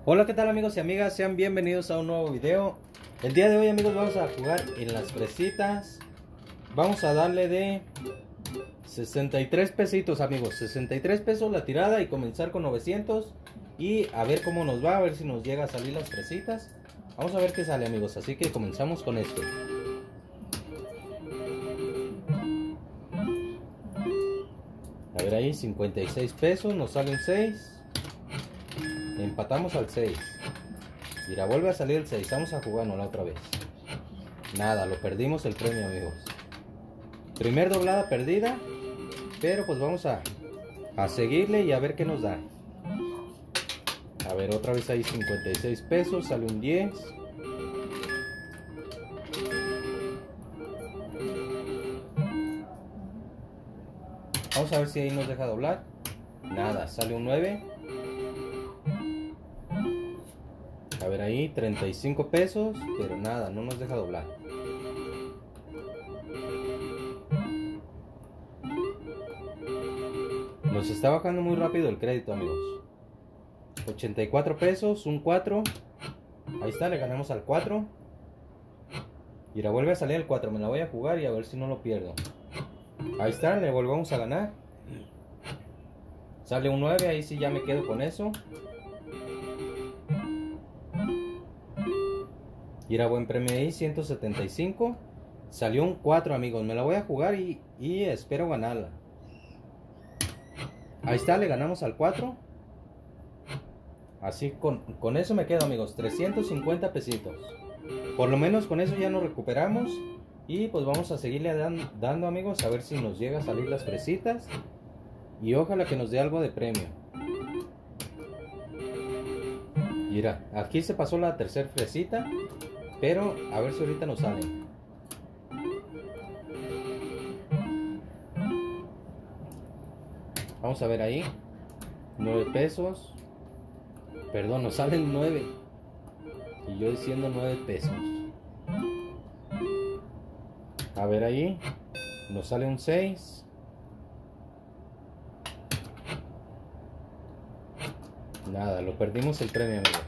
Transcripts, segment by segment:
Hola, ¿qué tal amigos y amigas? Sean bienvenidos a un nuevo video. El día de hoy, amigos, vamos a jugar en las fresitas. Vamos a darle de 63 pesitos, amigos. 63 pesos la tirada y comenzar con 900. Y a ver cómo nos va, a ver si nos llega a salir las fresitas. Vamos a ver qué sale, amigos. Así que comenzamos con esto. A ver ahí, 56 pesos. Nos sale un 6. Empatamos al 6. Mira, vuelve a salir el 6. Vamos a jugarnos la otra vez. Nada, lo perdimos el premio, amigos. Primer doblada perdida. Pero pues vamos a seguirle y a ver qué nos da. A ver, otra vez ahí 56 pesos. Sale un 10. Vamos a ver si ahí nos deja doblar. Nada, sale un 9. A ver ahí, 35 pesos, pero nada, no nos deja doblar. Nos está bajando muy rápido el crédito, amigos. 84 pesos, un 4. Ahí está, le ganamos al 4. Y la vuelve a salir el 4, me la voy a jugar y a ver si no lo pierdo. Ahí está, le volvemos a ganar. Sale un 9, ahí sí ya me quedo con eso. Y era buen premio ahí, 175. Salió un 4, amigos. Me la voy a jugar y espero ganarla. Ahí está, le ganamos al 4. Así con eso me quedo, amigos. 350 pesitos. Por lo menos con eso ya nos recuperamos. Y pues vamos a seguirle dando, amigos. A ver si nos llega a salir las fresitas. Y ojalá que nos dé algo de premio. Mira, aquí se pasó la tercera fresita. Pero a ver si ahorita nos sale. Vamos a ver ahí. 9 pesos. Perdón, nos salen 9. Y yo diciendo 9 pesos. A ver ahí. Nos sale un 6. Nada, lo perdimos el premio, amigos.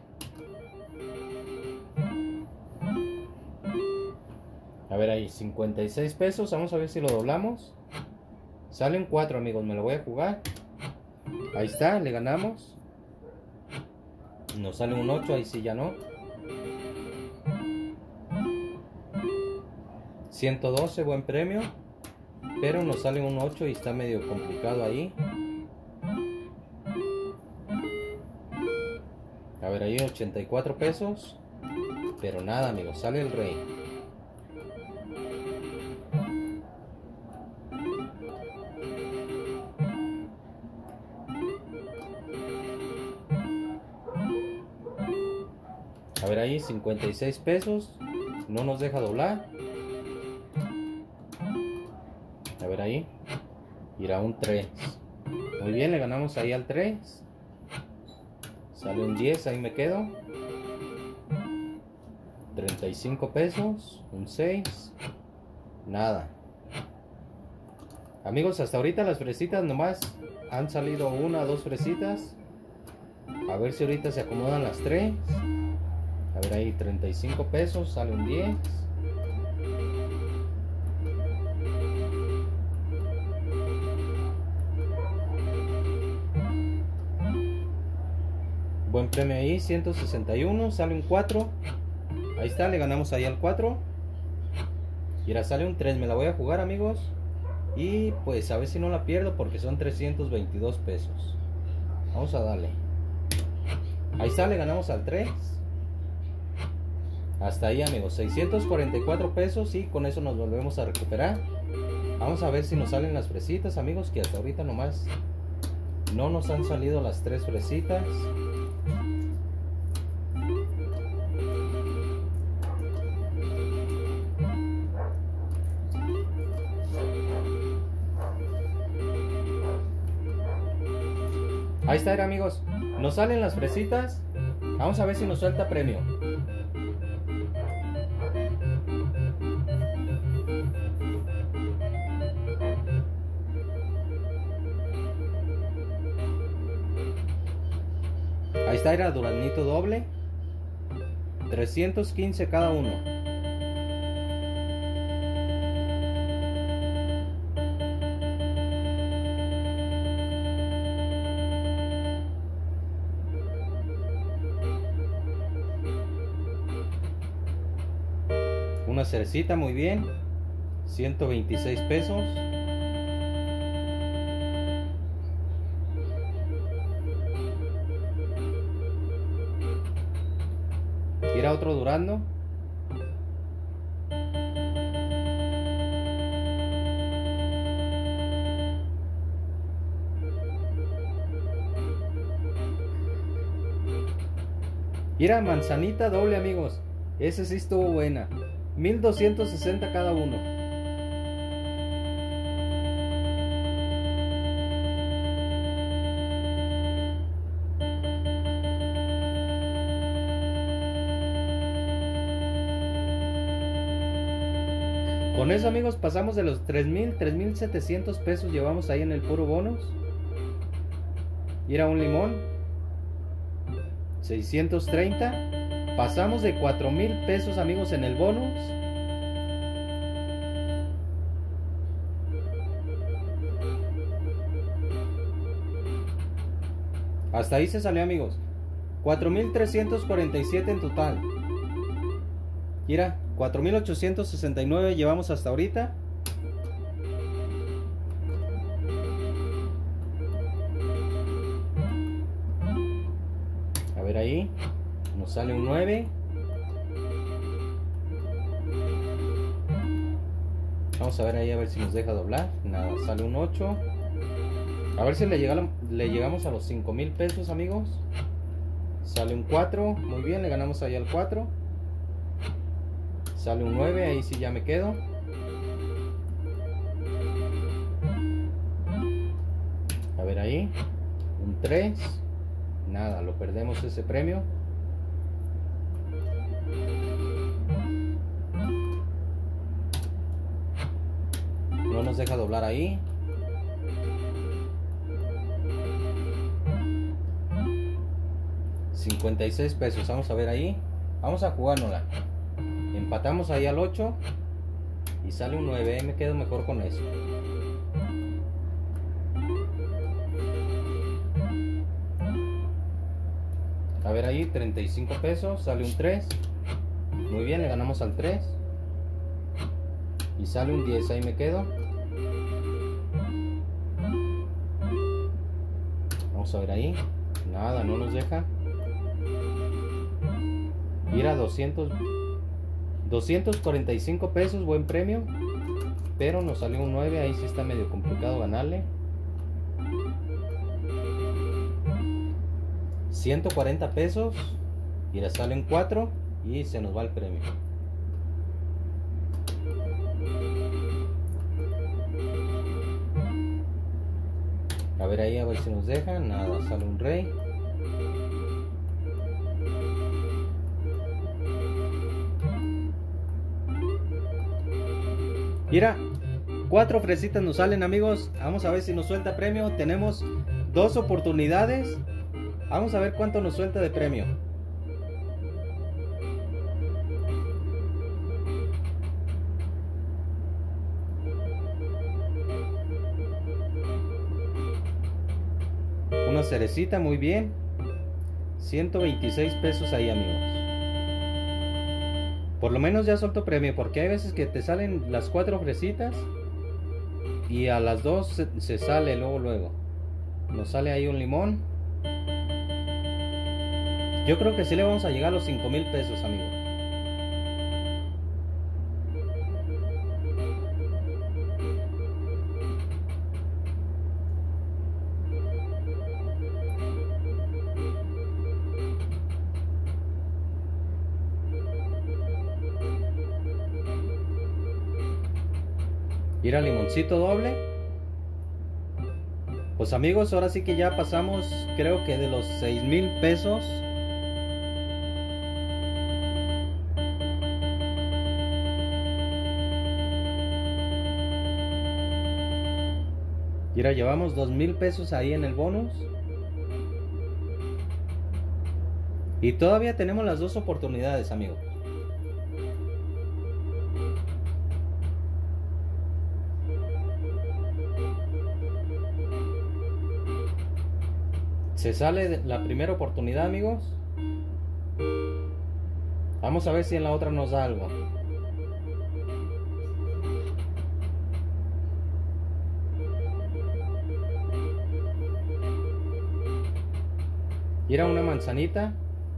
A ver ahí, 56 pesos. Vamos a ver si lo doblamos. Sale un 4, amigos. Me lo voy a jugar. Ahí está, le ganamos. Nos sale un 8, ahí sí ya no. 112, buen premio. Pero nos sale un 8 y está medio complicado ahí. A ver ahí, 84 pesos. Pero nada, amigos, sale el rey. A ver ahí, 56 pesos. No nos deja doblar. A ver ahí. Irá un 3. Muy bien, le ganamos ahí al 3. Sale un 10, ahí me quedo. 35 pesos. Un 6. Nada. Amigos, hasta ahorita las fresitas nomás han salido una o dos fresitas. A ver si ahorita se acomodan las 3. A ver ahí, 35 pesos, sale un 10. Buen premio ahí, 161, sale un 4. Ahí está, le ganamos ahí al 4. Y ahora sale un 3, me la voy a jugar, amigos. Y pues a ver si no la pierdo porque son 322 pesos. Vamos a darle. Ahí está, le ganamos al 3. Hasta ahí, amigos, 644 pesos y con eso nos volvemos a recuperar. Vamos a ver si nos salen las fresitas, amigos, que hasta ahorita nomás no nos han salido las 3 fresitas. Ahí está, amigos, nos salen las fresitas. Vamos a ver si nos suelta premio. Ahí Ahí está, era duraznito doble. 315 cada uno. Una cerecita, muy bien. 126 pesos. Tira otro durazno. Mira, manzanita doble, amigos. Ese sí estuvo buena. 1260 cada uno. Con eso, amigos, pasamos de los 3,700 pesos. Llevamos ahí en el puro bonus. Y era un limón 630. Pasamos de 4,000 pesos, amigos, en el bonus. Hasta ahí se salió, amigos. 4,347 en total. Mira, 4,869 llevamos hasta ahorita. A ver ahí. Nos sale un 9. Vamos a ver ahí a ver si nos deja doblar. Nada, sale un 8. A ver si le llegamos a los 5,000 pesos, amigos. Sale un 4. Muy bien, le ganamos ahí al 4. Sale un 9, ahí sí ya me quedo. A ver ahí. Un 3. Nada, lo perdemos ese premio. No nos deja doblar ahí. $56 pesos. Vamos a ver ahí. Vamos a jugárnosla. Empatamos ahí al 8. Y sale un 9. Me quedo mejor con eso. A ver ahí, 35 pesos. Sale un 3. Muy bien, le ganamos al 3. Y sale un 10. Ahí me quedo. Vamos a ver ahí. Nada, no nos deja. Ir a 245 pesos, buen premio. Pero nos salió un 9, ahí sí está medio complicado ganarle. 140 pesos. Y le salen 4 y se nos va el premio. A ver ahí, a ver si nos deja. Nada, sale un rey. Mira, 4 fresitas nos salen, amigos. Vamos a ver si nos suelta premio. Tenemos 2 oportunidades. Vamos a ver cuánto nos suelta de premio. Una cerecita, muy bien. 126 pesos ahí, amigos. Por lo menos ya soltó premio, porque hay veces que te salen las 4 fresitas y a las 2 se sale luego. Nos sale ahí un limón. Yo creo que sí le vamos a llegar a los 5,000 pesos, amigos. Mira, limoncito doble. Pues, amigos, ahora sí que ya pasamos, creo que de los 6,000 pesos. Mira, llevamos 2,000 pesos ahí en el bonus. Y todavía tenemos las dos oportunidades, amigos. Se sale la primera oportunidad, amigos. Vamos a ver si en la otra nos da algo. Y era una manzanita.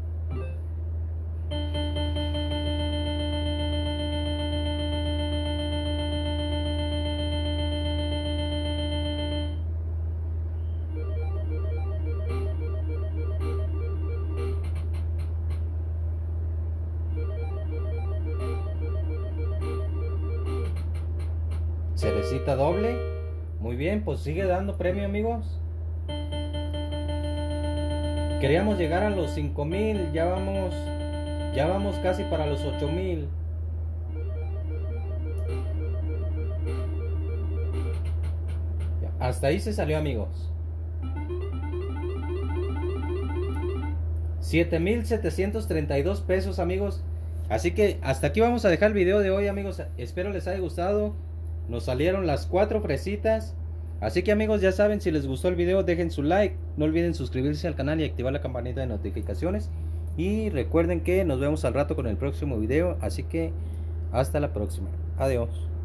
Cerecita doble. Muy bien, pues sigue dando premio, amigos. Queríamos llegar a los 5000, ya vamos casi para los 8000. Hasta ahí se salió, amigos. 7732 pesos, amigos. Así que hasta aquí vamos a dejar el video de hoy, amigos. Espero les haya gustado. Nos salieron las 4 fresitas. Así que, amigos, ya saben, si les gustó el video, dejen su like. No olviden suscribirse al canal y activar la campanita de notificaciones. Y recuerden que nos vemos al rato con el próximo video. Así que hasta la próxima. Adiós.